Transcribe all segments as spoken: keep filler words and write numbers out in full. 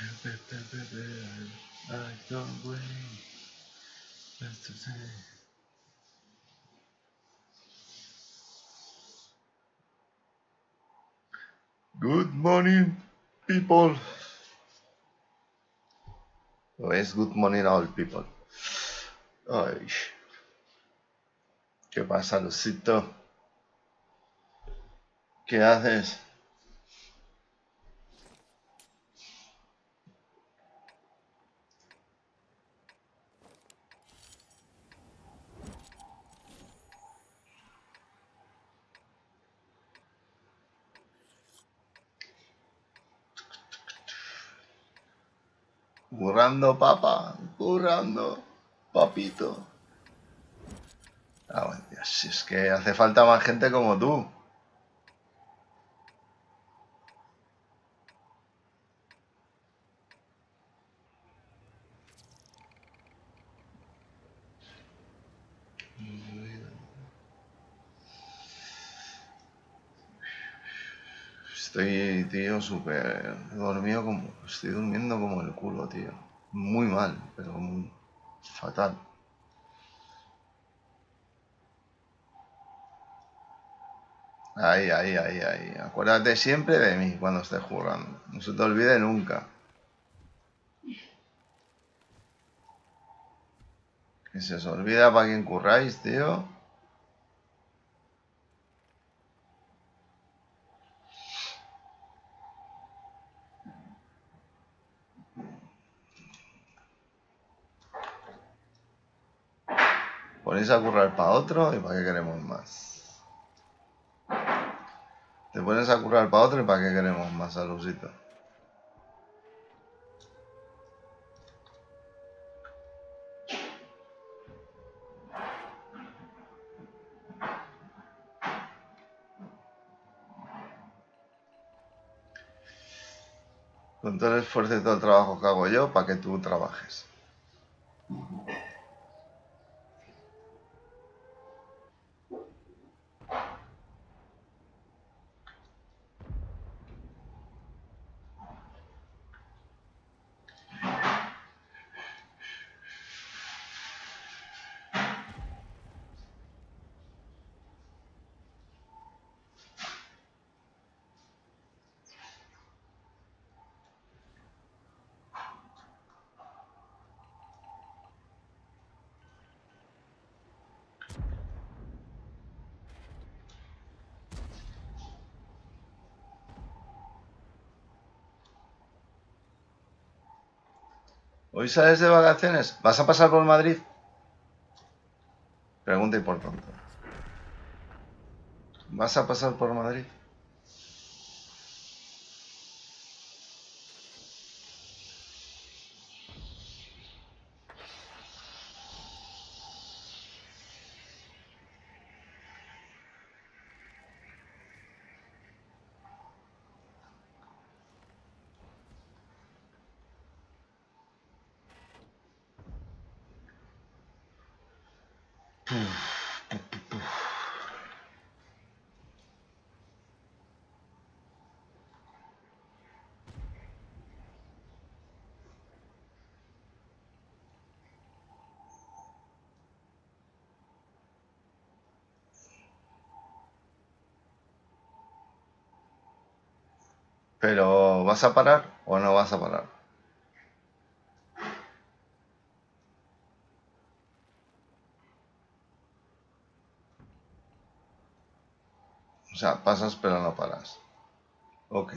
I don't wait. That's to say. Good morning, people. O es good morning all people. Ay. ¿Qué pasa, Lucito? ¿Qué haces? Currando, papa. Currando, papito. Ah, bueno, Dios, si es que hace falta más gente como tú. Estoy, tío, súper dormido como... Estoy durmiendo como el culo, tío. Muy mal, pero muy fatal. Ahí, ahí, ahí, ahí. Acuérdate siempre de mí cuando estés jugando. No se te olvide nunca. Que se os olvida para quién curráis, tío. Ponéis a currar para otro y para qué queremos más. Te pones a currar para otro y para qué queremos más, Alusito. Con todo el esfuerzo y todo el trabajo que hago yo, para que tú trabajes. ¿Hoy sales de vacaciones? ¿Vas a pasar por Madrid? Pregunta importante. ¿Vas a pasar por Madrid? ¿Pero vas a parar o no vas a parar? O sea, pasas pero no paras. Ok.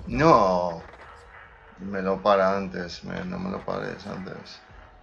No. Me lo para antes. Me, no me lo pares antes.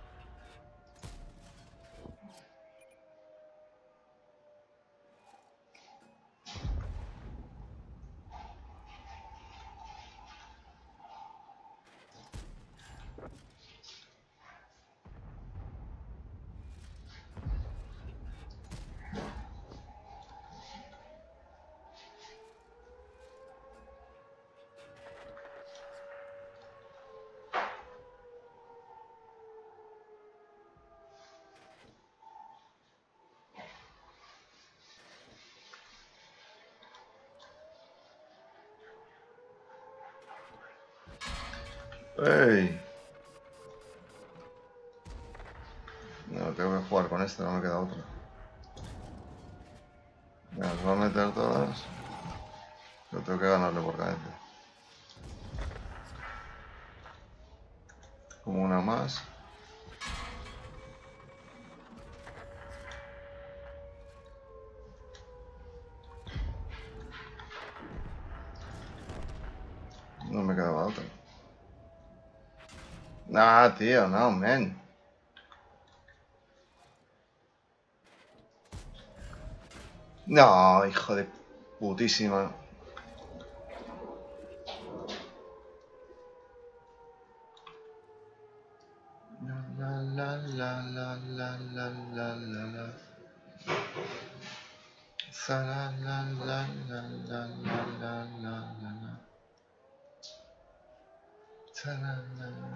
¡Ey! No, tengo que jugar con este, no me queda otro. Me las voy a meter todas. Pero tengo que ganarle por cadencia. Como una más. No me quedaba otra. Nah, tío, no, men. No, hijo de putísima. La la la la la la la la la. Sa la la la la la la la la la la. Sa la la la.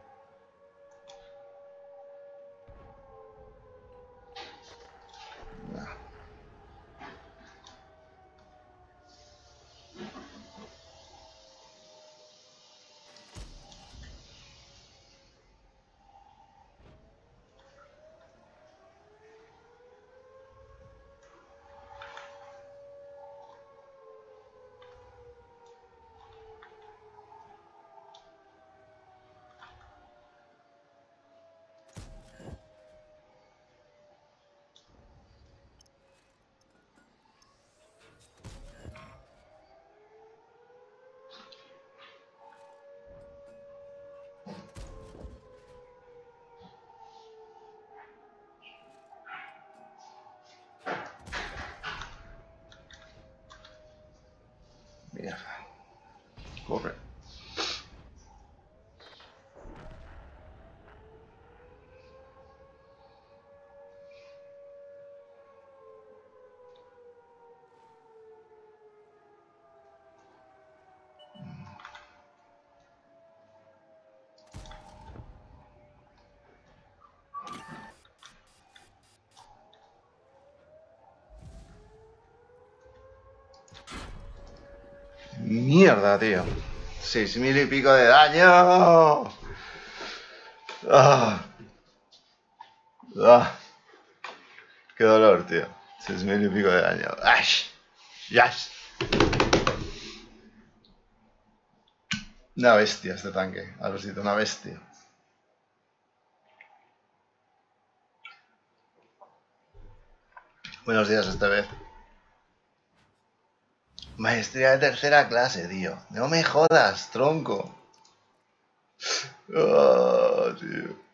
Nah. Mierda. Corre. Mierda, tío. Seis mil y pico de daño. Ah. Ah. Qué dolor, tío. Seis mil y pico de daño. ¡Ash! ¡Yash! Una bestia este tanque. Alosito, una bestia. Buenos días esta vez. Maestría de tercera clase, tío. No me jodas, tronco. Oh, tío.